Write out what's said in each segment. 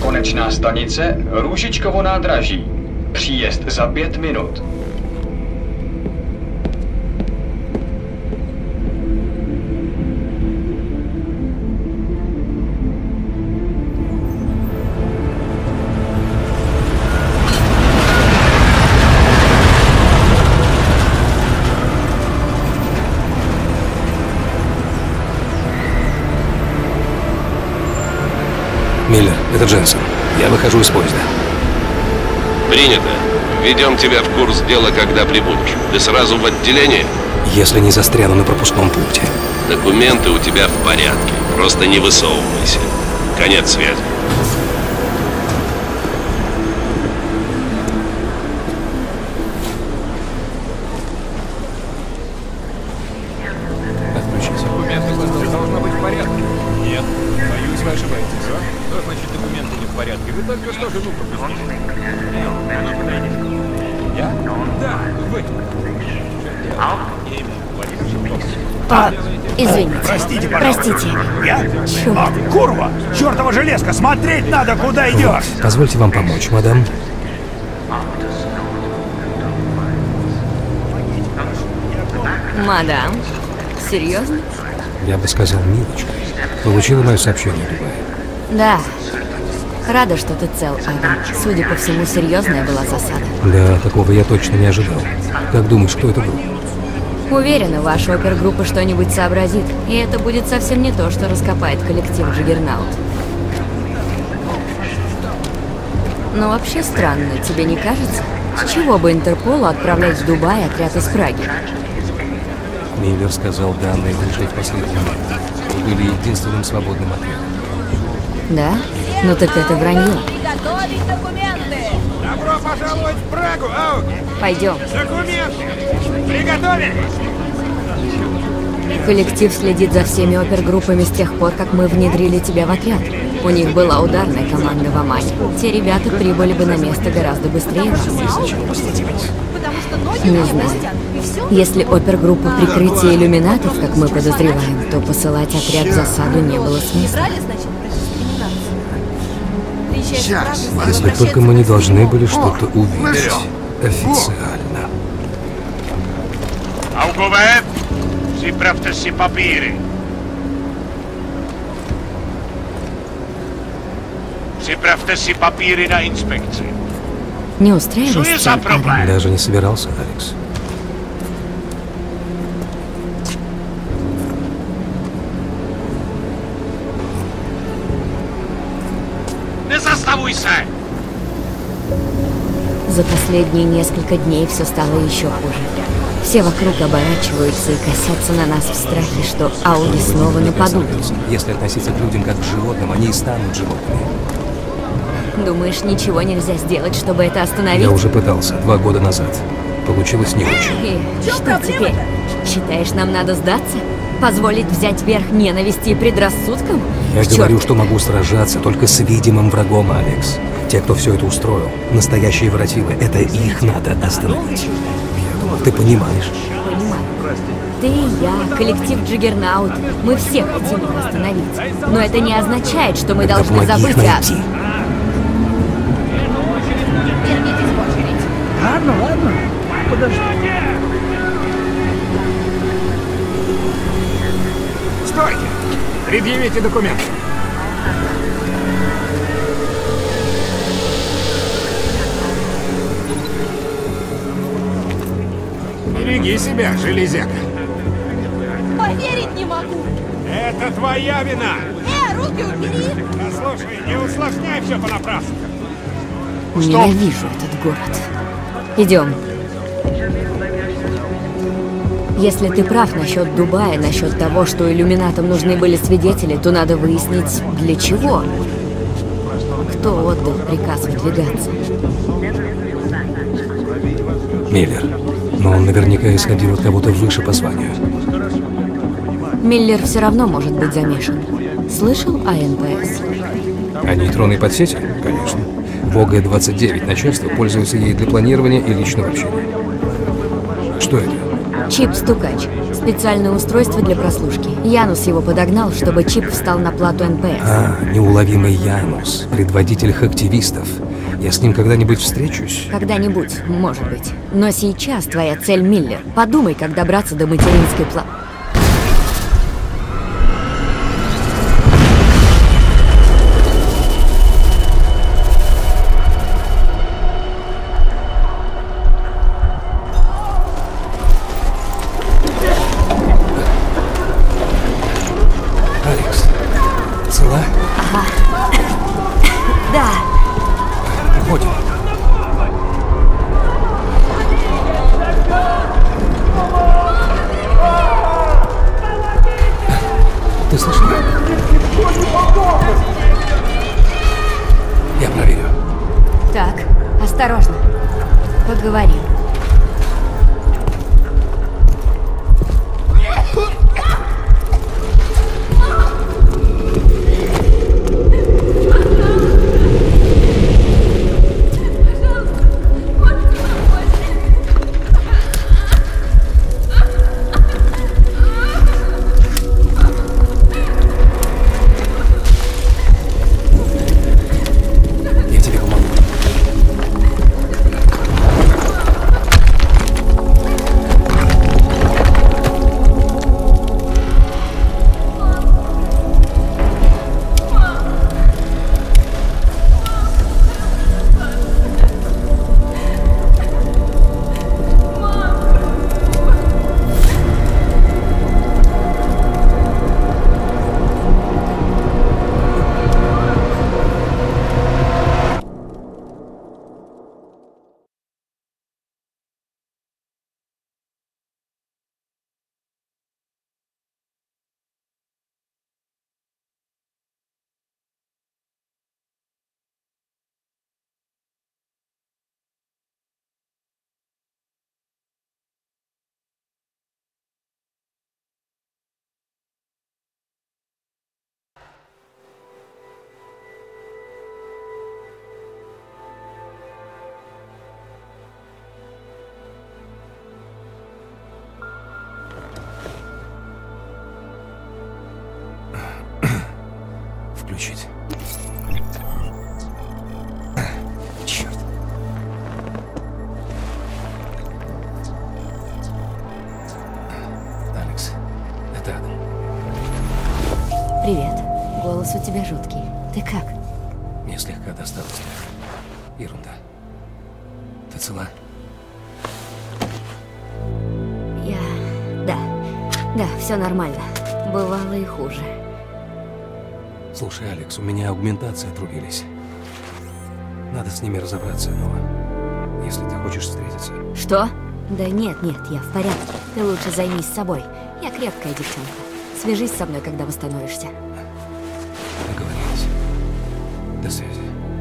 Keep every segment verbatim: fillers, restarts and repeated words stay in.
Konečná stanice Růžičkovo nádraží. Příjezd za pět minut. Миллер, это Дженсен. Я выхожу из поезда. Принято. Ведем тебя в курс дела, когда прибудешь. Ты сразу в отделение? Если не застряну на пропускном пункте. Документы у тебя в порядке. Просто не высовывайся. Конец связи. Отключись. Документы должны быть в порядке. Нет. Боюсь, вы ошибаетесь. Что значит документы не в порядке? Вы только что жену пропустили. Я? Да, вы. А, извините. Простите, пожалуйста. Простите. Я? Черт. А, курва! Чёртова железка! Смотреть надо, куда идешь! Позвольте вам помочь, мадам. Мадам, серьезно? Я бы сказал, милочка. Получила мое сообщение, Дубай. Да. Рада, что ты цел, Адам. Судя по всему, серьезная была засада. Да, такого я точно не ожидал. Как думаешь, кто это был? Уверена, ваша опергруппа что-нибудь сообразит. И это будет совсем не то, что раскопает коллектив Джаггернаут. Но вообще странно, тебе не кажется? С чего бы Интерполу отправлять в Дубай отряд из Праги? Миллер сказал, данные вышли в последний момент. Вы были единственным свободным отрядом. Да? Ну так это вранье. Приготовить документы! Добро пожаловать в Прагу, Ауги! Пойдем. Документы! Приготовились! Коллектив следит за всеми опергруппами с тех пор, как мы внедрили тебя в отряд. У них была ударная команда в Омане. Те ребята прибыли бы на место гораздо быстрее вас. Потому что ноги Не у знаю. Костян. И все? Если опергруппа прикрытия иллюминатов, как мы подозреваем, то посылать отряд в засаду не было смысла. Брали, значит, Приезжаешь в Прагу, Если только мы не должны были что-то увидеть. Официально. Augové, připravte si papíry. Připravte si papíry na inspekci. Не устраивайся, Co je za problém? Даже не собирался, Алекс. Nezastavuj se! За последние несколько дней все стало еще хуже. Все вокруг оборачиваются и косятся на нас в страхе, что ауги снова нападут. Если относиться к людям как к животным, они и станут животными. Думаешь, ничего нельзя сделать, чтобы это остановить? Я уже пытался, два года назад. Получилось не очень. И что теперь? Считаешь, нам надо сдаться? Позволить взять верх ненависти и предрассудкам? Я К говорю, черту. что могу сражаться только с видимым врагом, Алекс. Те, кто все это устроил, настоящие воротилы, это их надо остановить. Я думал, ты понимаешь. Понимаю. Ты и я, коллектив Джаггернаут, мы все хотим их остановить. Но это не означает, что мы Тогда должны помоги их забыть о... найти. вернитесь в очередь. Ладно, ладно. Подожди. Стойте! Предъявите документы. Береги себя, железяка. Поверить не могу! Это твоя вина! Э, руки убери! Да слушай, не усложняй все понапрасну. Ненавижу этот город. Идем. Если ты прав насчет Дубая, насчет того, что иллюминатам нужны были свидетели, то надо выяснить, для чего. Кто отдал приказ выдвигаться? Миллер. Но он наверняка исходил от кого-то выше по званию. Миллер все равно может быть замешан. Слышал о эн пэ эс? А нейтронные подсети? Конечно. В о гэ двадцать девять начальство пользуется ей для планирования и личного общения. Что это? Чип-стукач. Специальное устройство для прослушки. Янус его подогнал, чтобы чип встал на плату эн пэ эс. А, неуловимый Янус, предводитель хактивистов. Я с ним когда-нибудь встречусь? Когда-нибудь, может быть. Но сейчас твоя цель Миллер. Подумай, как добраться до материнской платы. Алекс, цела? Да. Уходим. Ты слышал? Я проверю. Так, осторожно. Поговорим. Я тебе помогу. Включить. Черт. Алекс, это Адам. Привет. Голос у тебя жуткий. Ты как? Мне слегка досталось. Ерунда. Ты цела? Я... Да. Да, все нормально. Бывало и хуже. Слушай, Алекс, у меня аугментации отрубились. Надо с ними разобраться, но если ты хочешь встретиться... Что? Да нет, нет, я в порядке. Ты лучше займись собой. Я крепкая девчонка. Свяжись со мной, когда восстановишься. Договорились. До связи.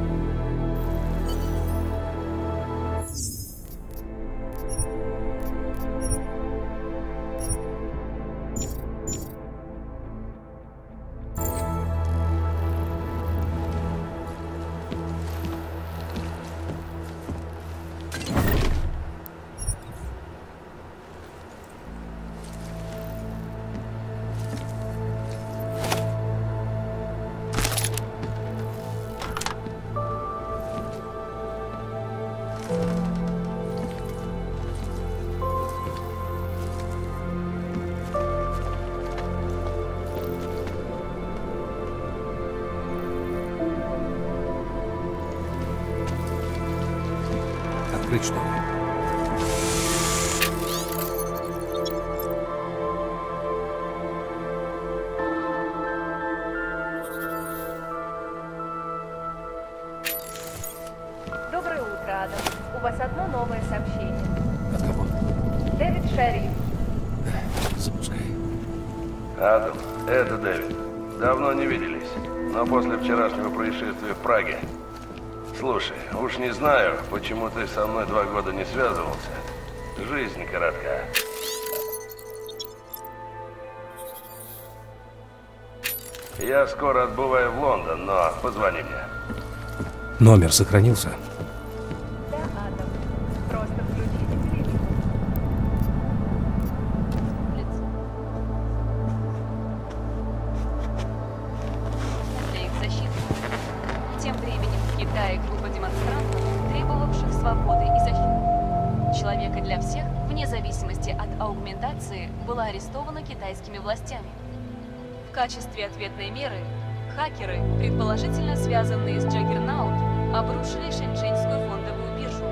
Открыть что ли? Доброе утро, Адам. У вас одно новое сообщение. От кого? Дэвид Шериф. Запускай. Адам, это Дэвид. Давно не виделись, но после вчерашнего происшествия в Праге. Слушай, уж не знаю, почему ты со мной два года не связывался. Жизнь коротка. Я скоро отбываю в Лондон, но позвони мне. Номер сохранился? Да, Адам. Просто включите телевизор. для всех, вне зависимости от аугментации, была арестована китайскими властями. В качестве ответной меры хакеры, предположительно связанные с Джаггернаут, обрушили Шэньчжэньскую фондовую биржу.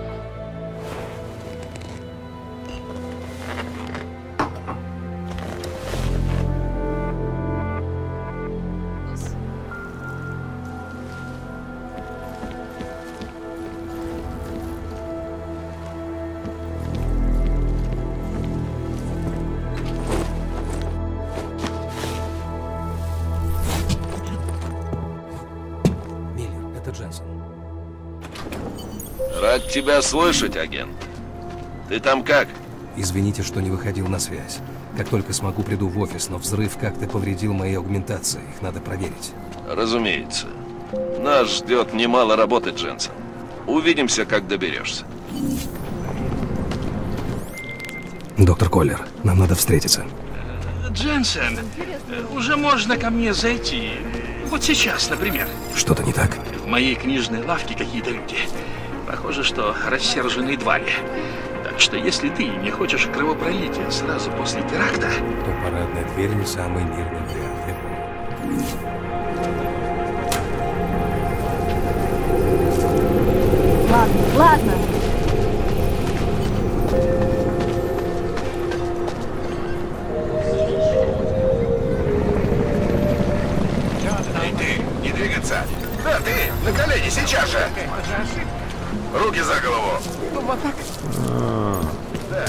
Рад тебя слышать, агент. Ты там как? Извините, что не выходил на связь. Как только смогу, приду в офис, но взрыв как-то повредил мои аугментации. Их надо проверить. Разумеется. Нас ждет немало работы, Дженсен. Увидимся, как доберешься. Доктор Коллер, нам надо встретиться. Дженсен, уже можно ко мне зайти. Вот сейчас, например. Что-то не так? В моей книжной лавке какие-то люди. Похоже, что рассерженные твари. Так что если ты не хочешь кровопролития сразу после теракта... То парадная дверь не самый мирный вариант. Ладно, ладно. Эй, ты, не двигаться! Да, ты, на колени, сейчас же! Руки за голову! Вот так. Да.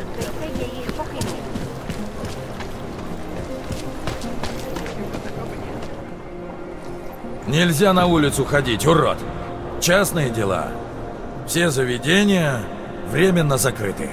Нельзя на улицу ходить, урод! Частные дела. Все заведения временно закрыты.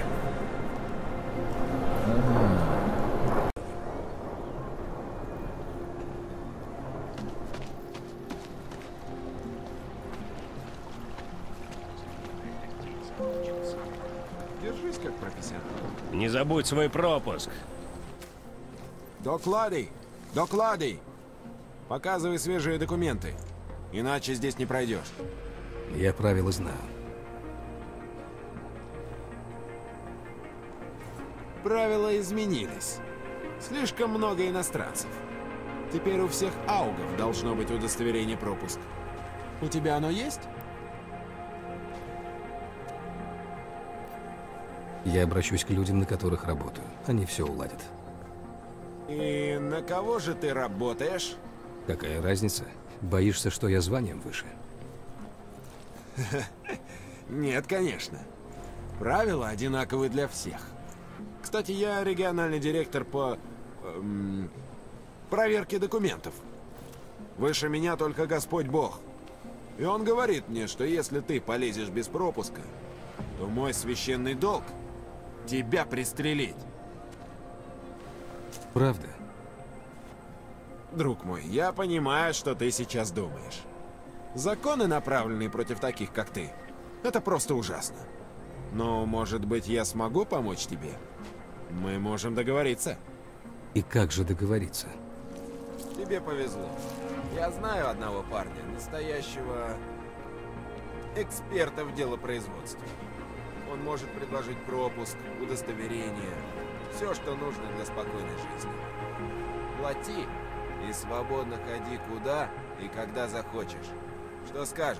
Держись как профессионал. Не забудь свой пропуск. Докладывай, докладывай. Показывай свежие документы. Иначе здесь не пройдешь. Я правила знаю. Правила изменились. Слишком много иностранцев. Теперь у всех аугов должно быть удостоверение пропуск. У тебя оно есть? Я обращусь к людям, на которых работаю. Они все уладят. И на кого же ты работаешь? Какая разница? Боишься, что я званием выше? Нет, конечно. Правила одинаковы для всех. Кстати, я региональный директор по... Эм, проверке документов. Выше меня только Господь Бог. И он говорит мне, что если ты полезешь без пропуска, то мой священный долг — тебя пристрелить. Правда? Друг мой, я понимаю, что ты сейчас думаешь. Законы, направленные против таких, как ты, это просто ужасно. Но, может быть, я смогу помочь тебе? Мы можем договориться. И как же договориться? Тебе повезло. Я знаю одного парня, настоящего эксперта в делопроизводстве. Он может предложить пропуск, удостоверение, все, что нужно для спокойной жизни. Плати и свободно ходи куда и когда захочешь. Что скажешь?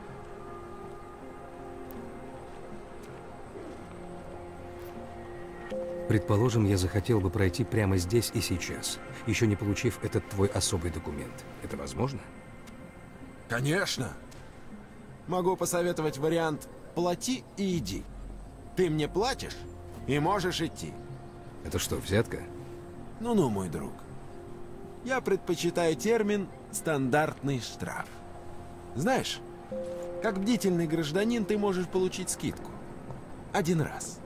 Предположим, я захотел бы пройти прямо здесь и сейчас, еще не получив этот твой особый документ. Это возможно? Конечно. Могу посоветовать вариант «плати и иди». Ты мне платишь и можешь идти. Это что, взятка? Ну-ну, мой друг. Я предпочитаю термин «стандартный штраф». Знаешь, как бдительный гражданин ты можешь получить скидку. Один раз.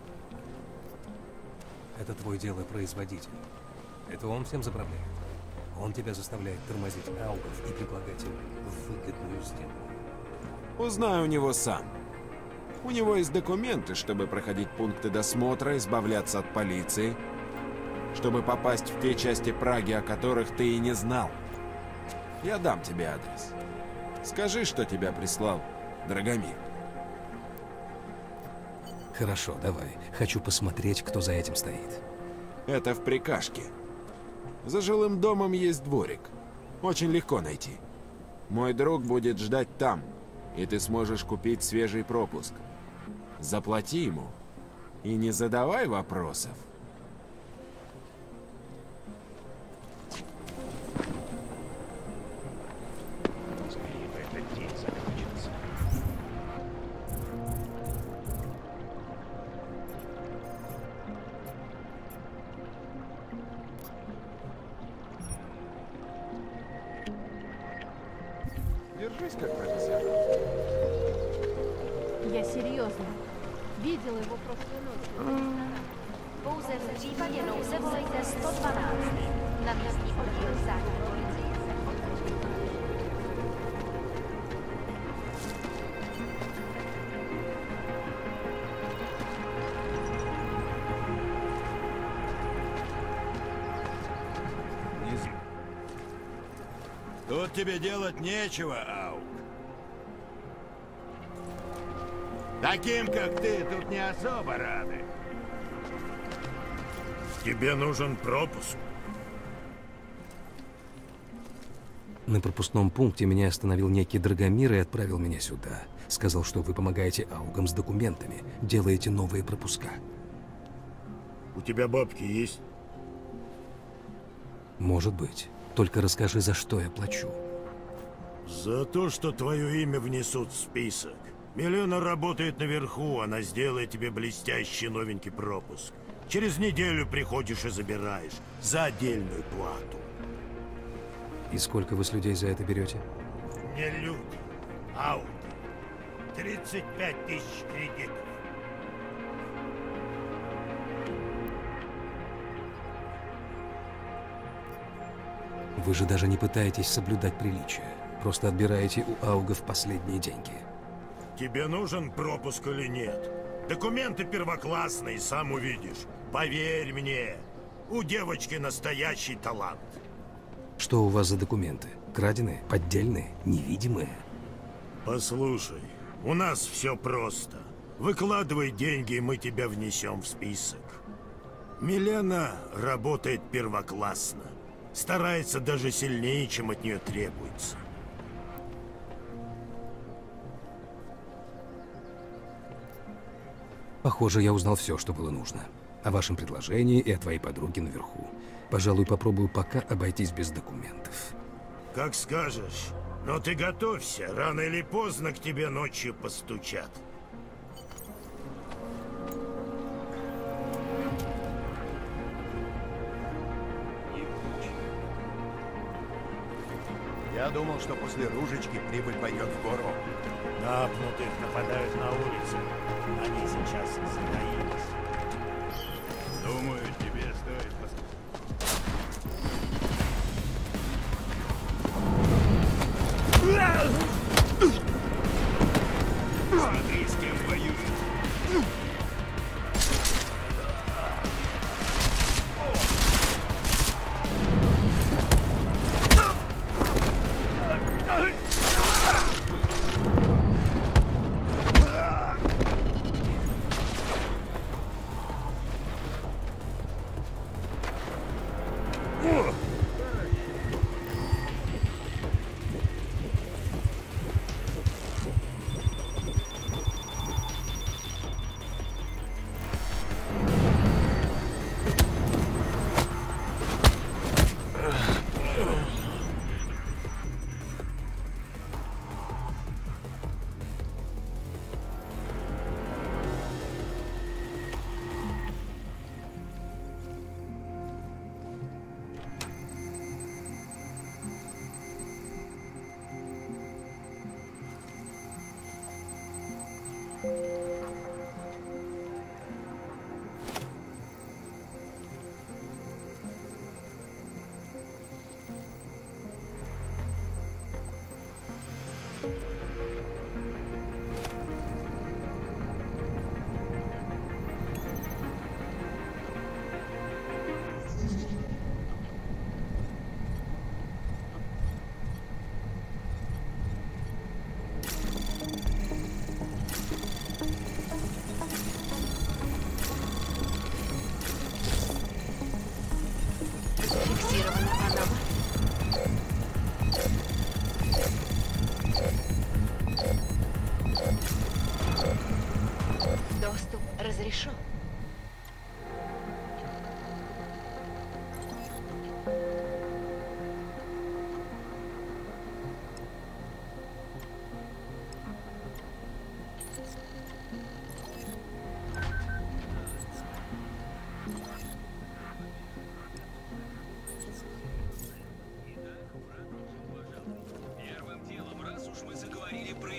Это твой делопроизводитель. Это он всем заправляет. Он тебя заставляет тормозить аугов и предлагать им выгодную сделку. Узнай у него сам. У него есть документы, чтобы проходить пункты досмотра, избавляться от полиции, чтобы попасть в те части Праги, о которых ты и не знал. Я дам тебе адрес. Скажи, что тебя прислал Драгомир. Хорошо, давай. Хочу посмотреть, кто за этим стоит. Это в прикашке. За жилым домом есть дворик. Очень легко найти. Мой друг будет ждать там, и ты сможешь купить свежий пропуск. Заплати ему и не задавай вопросов. Держись как профессионал. Я серьезно. Видела его прошлой ночью. Pouze v případě nouze volejte sto dvanáct. Na místní oddíl státní policie se Тут тебе делать нечего, Аук. Таким, как ты, тут не особо рады. Тебе нужен пропуск. На пропускном пункте меня остановил некий Драгомир и отправил меня сюда. Сказал, что вы помогаете аугам с документами, делаете новые пропуска. У тебя бабки есть? Может быть. Только расскажи, за что я плачу. За то, что твое имя внесут в список. Милена работает наверху, она сделает тебе блестящий новенький пропуск. Через неделю приходишь и забираешь за отдельную плату. И сколько вы с людей за это берете? Не люди, ауты. тридцать пять тысяч кредитов. Вы же даже не пытаетесь соблюдать приличия. Просто отбираете у аугов последние деньги. Тебе нужен пропуск или нет? Документы первоклассные, сам увидишь. Поверь мне, у девочки настоящий талант. Что у вас за документы? Краденые? Поддельные? Невидимые? Послушай, у нас все просто. Выкладывай деньги, и мы тебя внесем в список. Милена работает первоклассно. Старается даже сильнее, чем от нее требуется. Похоже, я узнал все, что было нужно. О вашем предложении и о твоей подруге наверху. Пожалуй, попробую пока обойтись без документов. Как скажешь. Но ты готовься, рано или поздно к тебе ночью постучат. Я думал, что после Ружечки прибыль пойдет в гору. Напнутых нападают на улице. Они сейчас затаились. Думаю, тебе стоит Смотри, с кем воюет.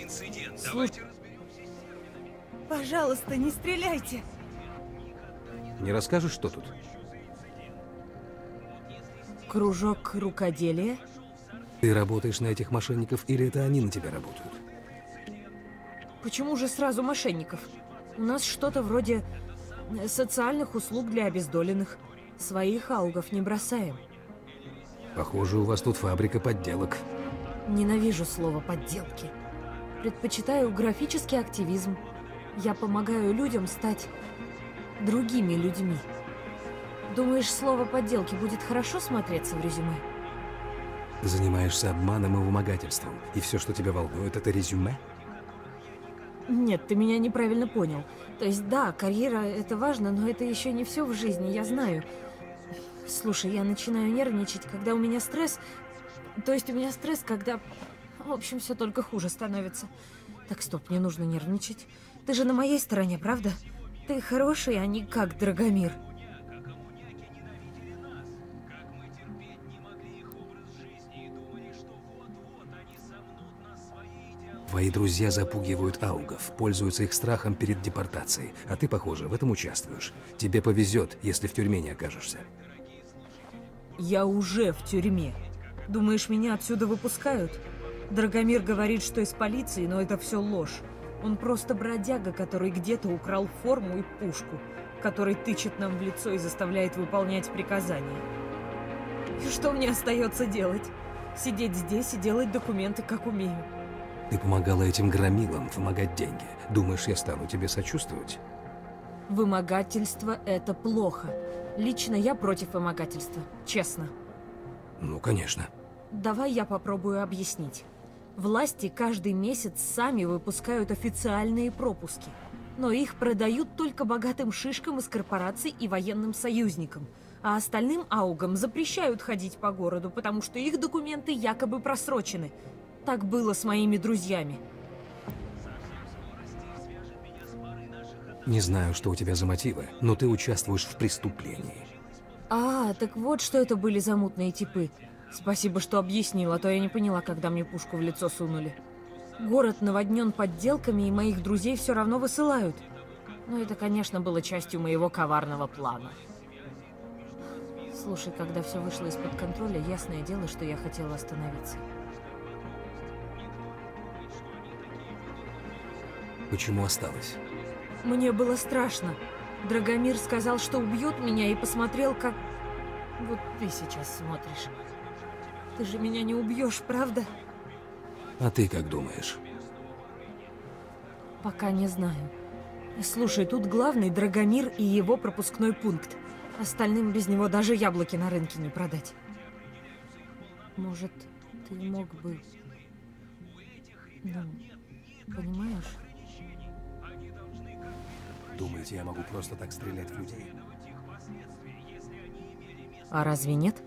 инцидент. Слушай, пожалуйста, не стреляйте. Не расскажешь, что тут? Кружок рукоделия? Ты работаешь на этих мошенников или это они на тебя работают? Почему же сразу мошенников? У нас что-то вроде социальных услуг для обездоленных. Своих аугов не бросаем. Похоже, у вас тут фабрика подделок. Ненавижу слово «подделки». Предпочитаю графический активизм. Я помогаю людям стать другими людьми. Думаешь, слово «подделки» будет хорошо смотреться в резюме? Занимаешься обманом и вымогательством, и все, что тебя волнует, это резюме? Нет, ты меня неправильно понял. То есть, да, карьера — это важно, но это еще не все в жизни, я знаю. Слушай, я начинаю нервничать, когда у меня стресс. То есть у меня стресс, когда... В общем, все только хуже становится. Так, стоп, не нужно нервничать. Ты же на моей стороне, правда? Ты хороший, а не как Драгомир. Твои друзья запугивают аугов, пользуются их страхом перед депортацией, а ты, похоже, в этом участвуешь. Тебе повезет, если в тюрьме не окажешься. Я уже в тюрьме. Думаешь, меня отсюда выпускают? Драгомир говорит, что из полиции, но это все ложь. Он просто бродяга, который где-то украл форму и пушку, который тычет нам в лицо и заставляет выполнять приказания. И что мне остается делать? Сидеть здесь и делать документы, как умею. Ты помогала этим громилам вымогать деньги. Думаешь, я стану тебе сочувствовать? Вымогательство – это плохо. Лично я против вымогательства, честно. Ну, конечно. Давай я попробую объяснить. Власти каждый месяц сами выпускают официальные пропуски. Но их продают только богатым шишкам из корпораций и военным союзникам. А остальным аугам запрещают ходить по городу, потому что их документы якобы просрочены. Так было с моими друзьями. Не знаю, что у тебя за мотивы, но ты участвуешь в преступлении. А, так вот, что это были за мутные типы. Спасибо, что объяснил, а то я не поняла, когда мне пушку в лицо сунули. Город наводнен подделками, и моих друзей все равно высылают. Но это, конечно, было частью моего коварного плана. Слушай, когда все вышло из-под контроля, ясное дело, что я хотела остановиться. Почему осталось? Мне было страшно. Драгомир сказал, что убьет меня, и посмотрел, как... Вот ты сейчас смотришь. Ты же меня не убьешь, правда? А ты как думаешь? Пока не знаю. Слушай, тут главный Драгомир и его пропускной пункт. Остальным без него даже яблоки на рынке не продать. Может, ты мог бы... Ну, понимаешь? Думаете, я могу просто так стрелять в людей? А разве нет?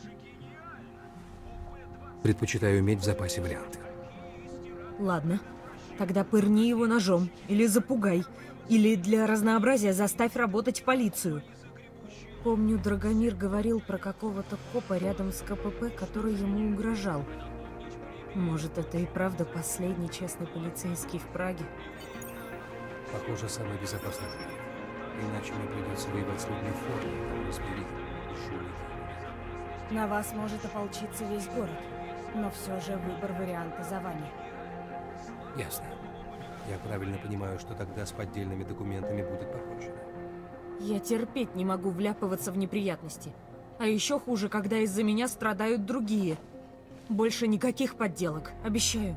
Предпочитаю иметь в запасе варианты. Ладно. Тогда пырни его ножом. Или запугай. Или для разнообразия заставь работать полицию. Помню, Драгомир говорил про какого-то копа рядом с ка пэ пэ, который ему угрожал. Может, это и правда последний честный полицейский в Праге? Похоже, самый безопасный вариант. Иначе мне придется воевать с людьми в форме, там разбери, жулики. На вас может ополчиться весь город. Но все же выбор варианта за вами. Ясно. Я правильно понимаю, что тогда с поддельными документами будет покончено. Я терпеть не могу вляпываться в неприятности. А еще хуже, когда из-за меня страдают другие. Больше никаких подделок, обещаю.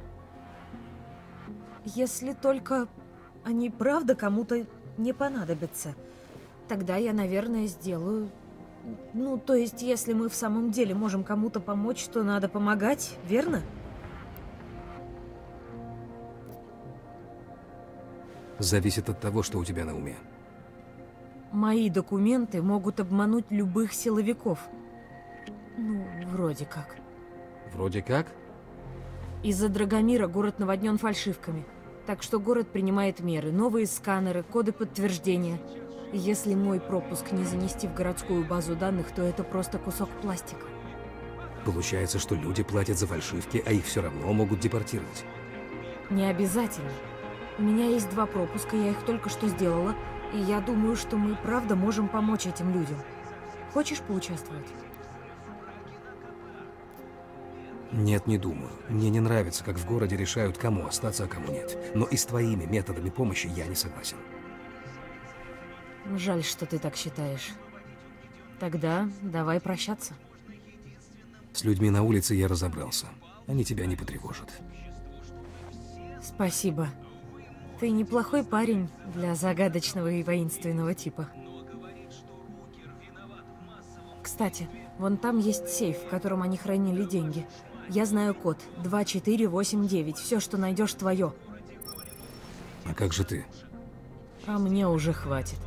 Если только они правда кому-то не понадобятся, тогда я, наверное, сделаю... Ну, то есть, если мы в самом деле можем кому-то помочь, то надо помогать, верно? Зависит от того, что у тебя на уме. Мои документы могут обмануть любых силовиков. Ну, вроде как. Вроде как? Из-за Драгомира город наводнен фальшивками. Так что город принимает меры. Новые сканеры, коды подтверждения. Если мой пропуск не занести в городскую базу данных, то это просто кусок пластика. Получается, что люди платят за фальшивки, а их все равно могут депортировать. Не обязательно. У меня есть два пропуска, я их только что сделала, и я думаю, что мы правда можем помочь этим людям. Хочешь поучаствовать? Нет, не думаю. Мне не нравится, как в городе решают, кому остаться, а кому нет. Но и с твоими методами помощи я не согласен. Жаль, что ты так считаешь. Тогда давай прощаться. С людьми на улице я разобрался. Они тебя не потревожат. Спасибо. Ты неплохой парень для загадочного и воинственного типа. Кстати, вон там есть сейф, в котором они хранили деньги. Я знаю код два четыре восемь девять. Все, что найдешь, твое. А как же ты? А мне уже хватит.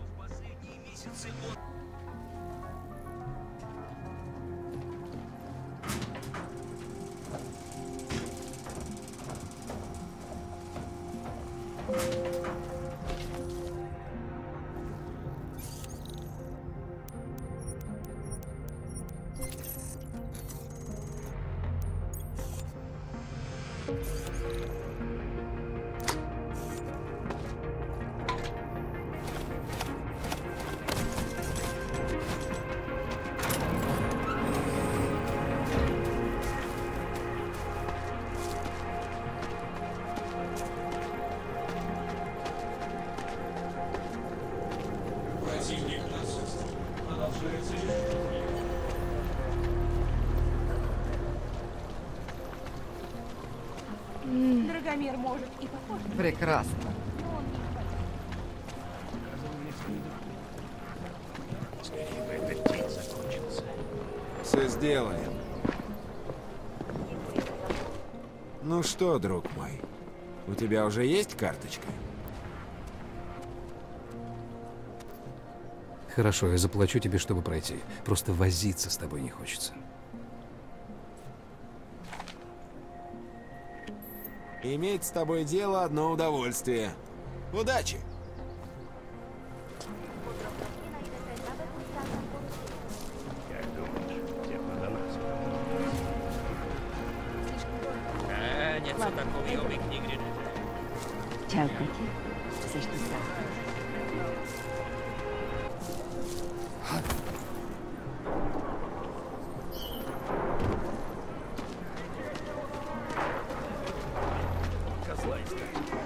Драгомир может и похож. Прекрасно. Скорее бы этот день закончился. Все сделаем. Ну что, друг мой, у тебя уже есть карточка? Хорошо, я заплачу тебе, чтобы пройти. Просто возиться с тобой не хочется. Иметь с тобой дело одно удовольствие. Удачи! Как думаешь, тема до нас? А, нет, за такого я обик не гряду. Ciao, Cookie. Sei tu stanco? Козла искать.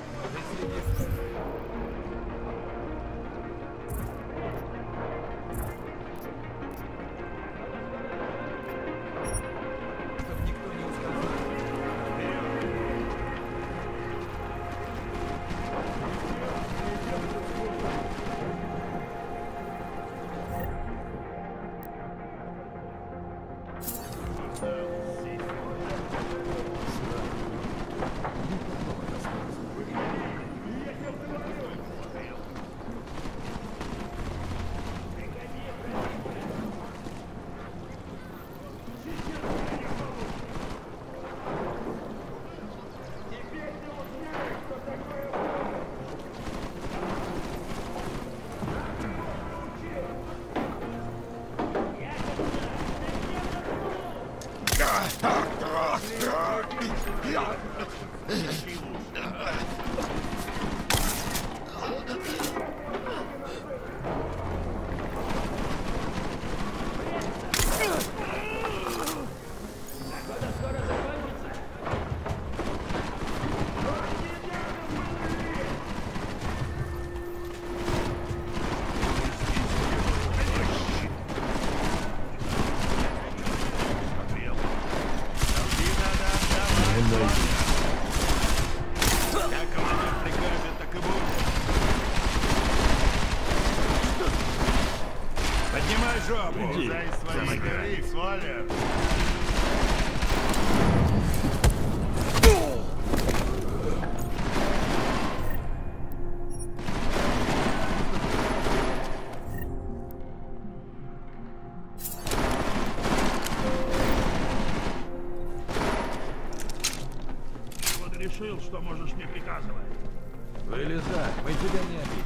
Поднимай жопу! Дай свои горы, сваля! Вот решил, что можешь мне приказывать. Вылезай, мы тебя не обидим.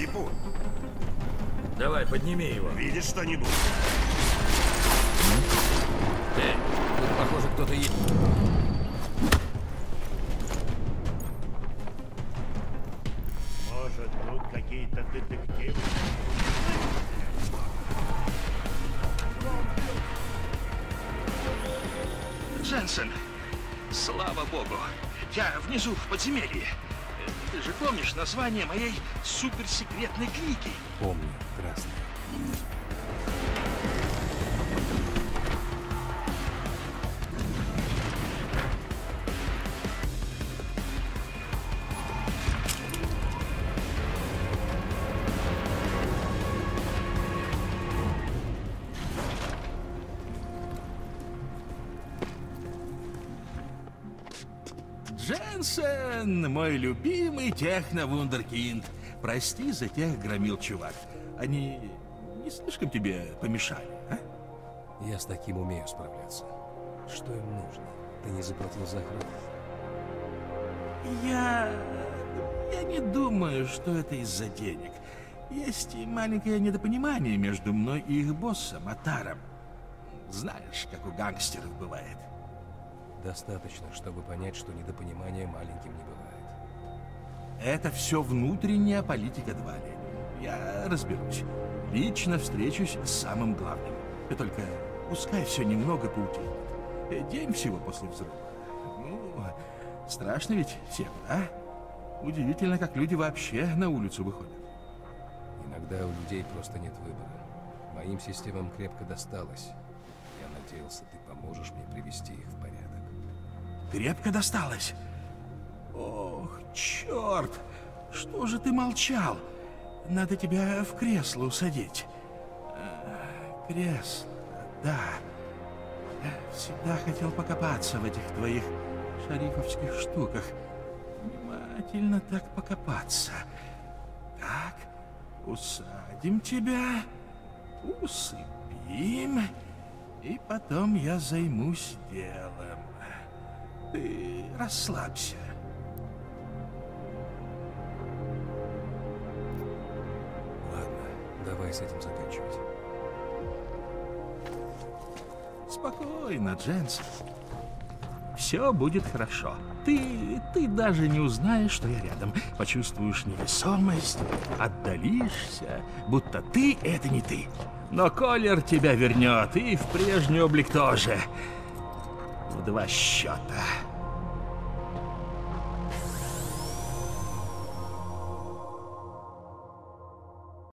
джипу. Давай, подними его. Видишь что-нибудь? Эй, тут, похоже, кто-то есть. Может, тут какие-то детективы? Дженсен, слава богу. Я внизу в подземелье. Ты же помнишь название моей суперсекретной книги? Помню, красный. Дженсен, мой любимый техно-вундеркинд. Прости за тех громил, чувак. Они не слишком тебе помешали, а? Я с таким умею справляться. Что им нужно? Ты не заплатил за охрану? Я... Я не думаю, что это из-за денег. Есть и маленькое недопонимание между мной и их боссом, Атаром. Знаешь, как у гангстеров бывает. Достаточно, чтобы понять, что недопонимание маленьким не бывает. Это все внутренняя политика Двали. Я разберусь. Лично встречусь с самым главным. И только пускай все немного поутихнет. День всего после взрыва. Ну, страшно ведь всем, а? Удивительно, как люди вообще на улицу выходят. Иногда у людей просто нет выбора. Моим системам крепко досталось. Я надеялся, ты поможешь мне привести их в порядок. Крепко досталось? Ох, черт! Что же ты молчал? Надо тебя в кресло усадить. А, кресло, да. Я всегда хотел покопаться в этих твоих шарифовских штуках. Внимательно так покопаться. Так, усадим тебя, усыпим, и потом я займусь делом. Ты расслабься. Ладно, давай с этим заканчивать. Спокойно, Дженсен. Все будет хорошо. Ты, ты даже не узнаешь, что я рядом. Почувствуешь невесомость, отдалишься, будто ты — это не ты. Но Колер тебя вернет, и в прежний облик тоже. В два счета.